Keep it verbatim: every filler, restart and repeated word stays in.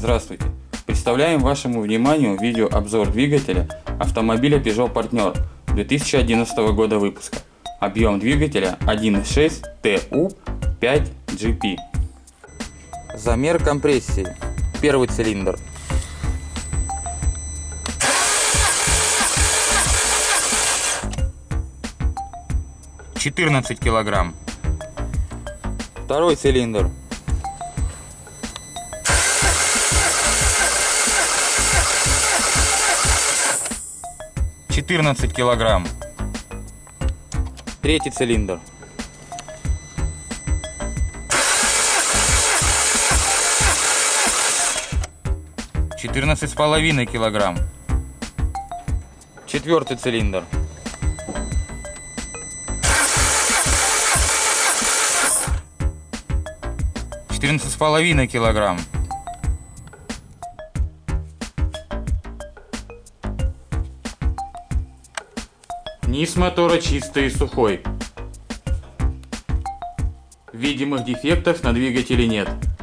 Здравствуйте! Представляем вашему вниманию видеообзор двигателя автомобиля Peugeot Partner две тысячи одиннадцатого года выпуска. Объем двигателя один и шесть тэ у пять джи пи. Замер компрессии. Первый цилиндр. четырнадцать килограмм. Второй цилиндр. четырнадцать килограмм. Третий цилиндр. четырнадцать с половиной килограмм. Четвертый цилиндр. четырнадцать с половиной килограмм. Низ мотора чистый и сухой. Видимых дефектов на двигателе нет.